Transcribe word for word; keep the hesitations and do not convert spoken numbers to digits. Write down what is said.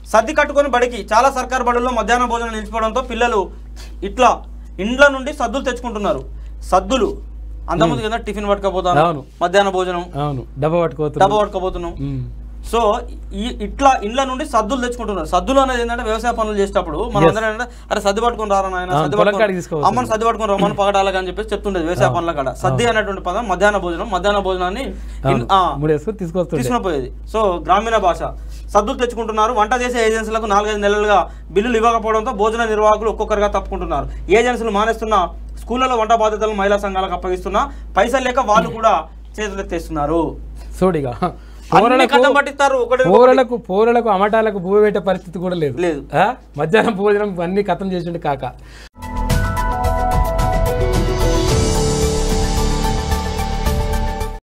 సర్ది కట్టుకొని బడికి చాలా సర్కారు బడుల్లో మధ్యాహ్న భోజనం నిలిచిపోవడంతో పిల్లలు ఇట్లా ఇండ్ల నుండి సద్దులు తెచ్చుకుంటున్నారు. సద్దులు అంతకుముందు కదా టిఫిన్ పట్టుకపోతాను, మధ్యాహ్న భోజనం డబ్బా పట్టుకో డబ్బా పట్టుకోపోతున్నాం. సో ఈ ఇట్లా ఇండ్ల నుండి సద్దులు తెచ్చుకుంటున్నారు. సద్దులు అనేది ఏంటంటే వ్యవసాయ పనులు చేసేటప్పుడు మనం అందరం ఏంటంటే అరే సద్ది పట్టుకుని రారా నాయన, సద్ది పట్టుకుని అమ్మని సద్ది పట్టుకుని రమ్మని పగడాలి అని చెప్పేసి చెప్తుండేది వ్యవసాయ పనుల కాడ. సద్ది అనేటువంటి పదం మధ్యాహ్న భోజనం, మధ్యాహ్న భోజనాన్ని తీసుకుని పోయేది. సో గ్రామీణ భాష. సద్దులు తెచ్చుకుంటున్నారు. వంట చేసే ఏజెన్సీలకు నాలుగైదు నెలలుగా బిల్లులు ఇవ్వకపోవడంతో భోజన నిర్వాహకులు ఒక్కొక్కరిగా తప్పుకుంటున్నారు. ఏజెన్సీలు మానేస్తున్న, స్కూళ్లలో వంట బాధ్యతలను మహిళా సంఘాలకు అప్పగిస్తున్నా పైసలు లేక వాళ్ళు కూడా చేతులెత్తేస్తున్నారు. సోడిగా పోరలకు పోరలకు అమటాలకు భూ పెట్టే పరిస్థితి కూడా లేదు. లేదు మధ్యాహ్నం భోజనం అన్ని కథం చేసిండు కాక.